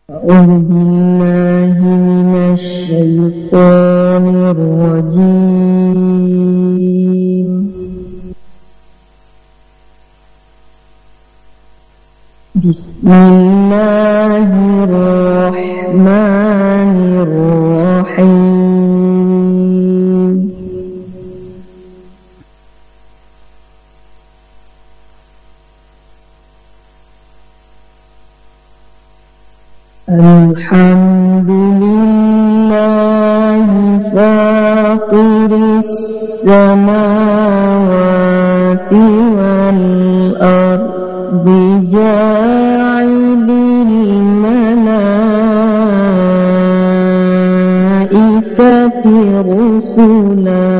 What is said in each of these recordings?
أعوذ بالله من الشيطان الرجيم. بسم الله الرحمن الرحيم. الحمد لله فاطر السماوات والأرض جاعل الملائكة رسلا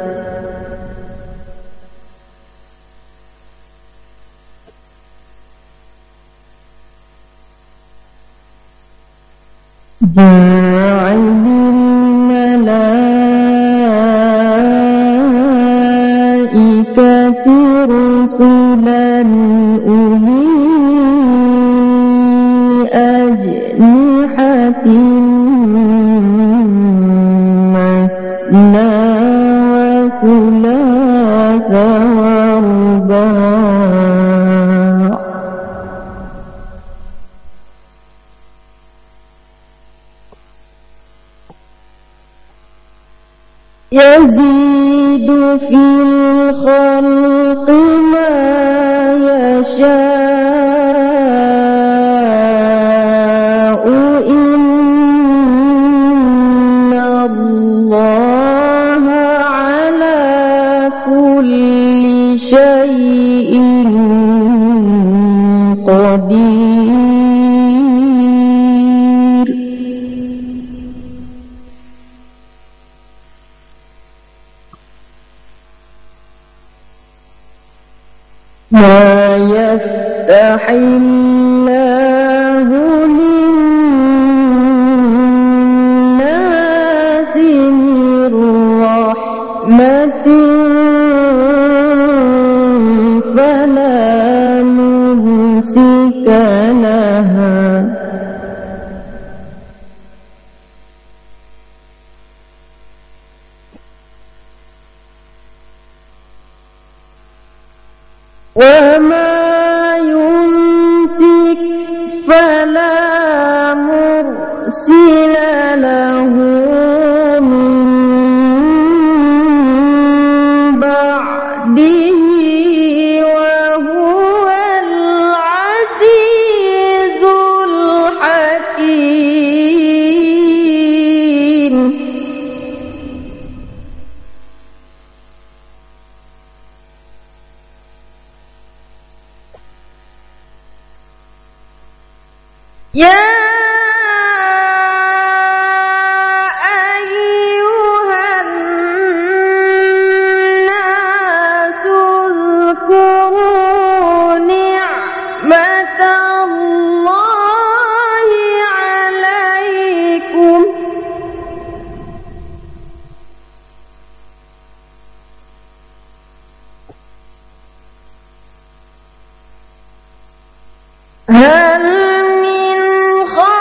جاعل الملائكة رسلا أولي أجنحة مثنى وثلاث ورباع يزيد في الخلق ما يشاء إن الله على كل شيء قدير. ما يفتح الله للناس من رحمة فلا ممسك لها وما يمسك فلا مرسل له من بعده وهو العزيز الحكيم. يا أيها الناس اذكروا نعمة الله عليكم هل من خالق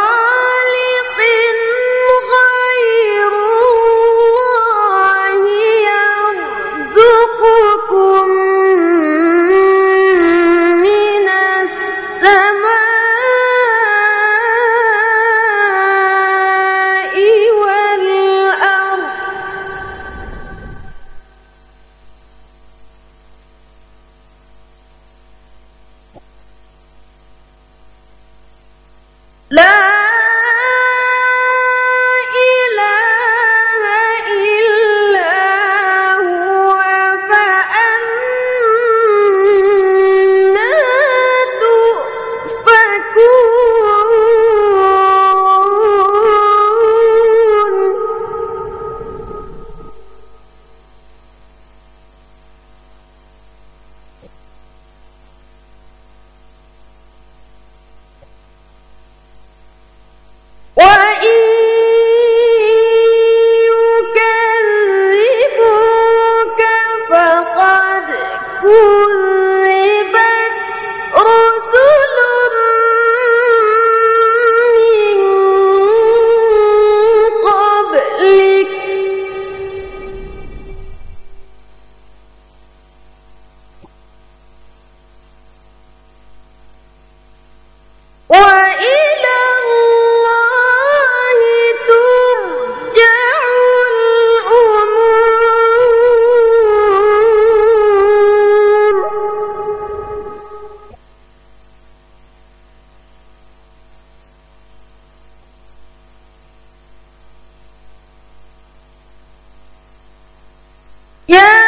يا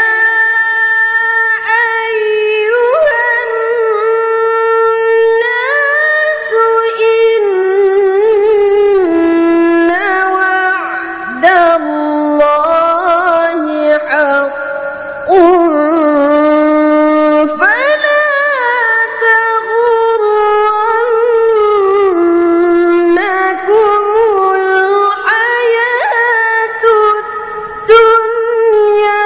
أيها الناس إن وعد الله حق فلا تغرنكم الحياة الدنيا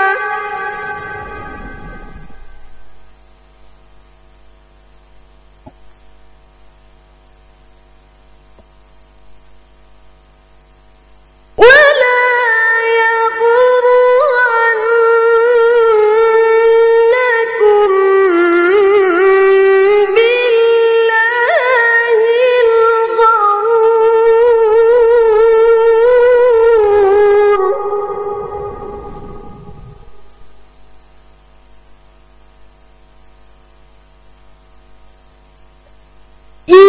ولا يغرنكم بالله الغرور إن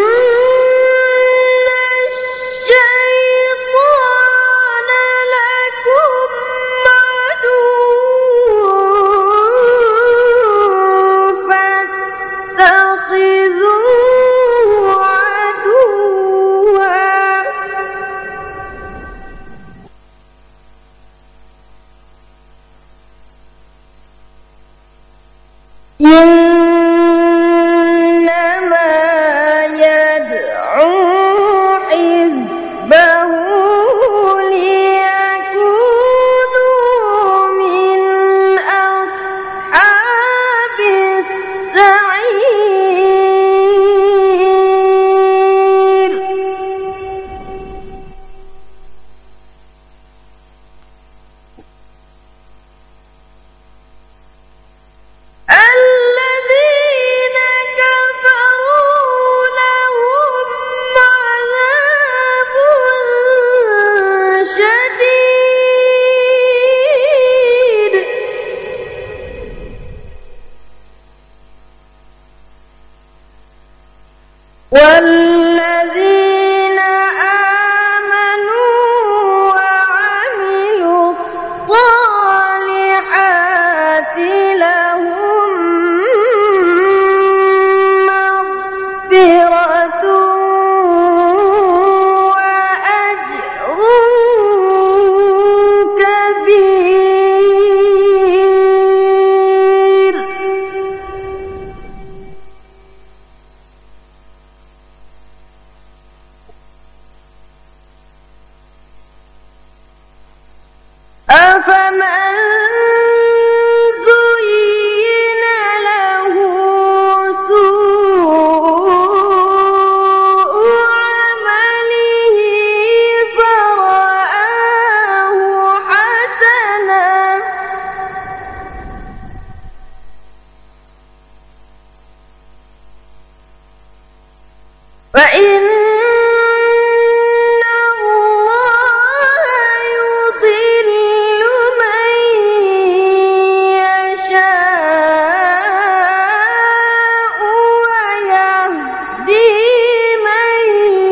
الشيطان لكم عدو فاتخذوه عدوا إنما يدعو حزبه ليكونوا من أصحاب السعير الذين كفروا لهم عذاب شديد والذين آمنوا وعملوا الصالحات لهم مغفرة وأجر كبير أفمن زين له سوء عمله فرآه حسنا فإن الله يضل من يشاء ويهدي من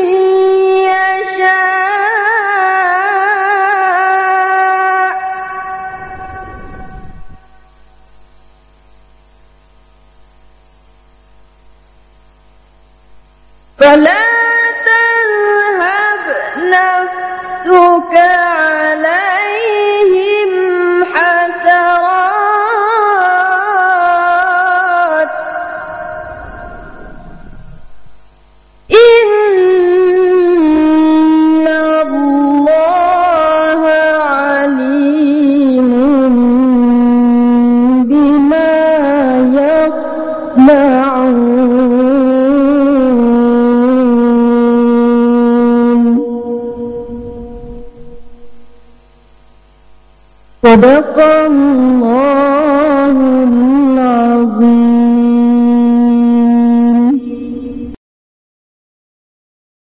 يشاء فلا تذهب نفسك عليهم حسرات إن الله عليم بما يصنعون صدق الله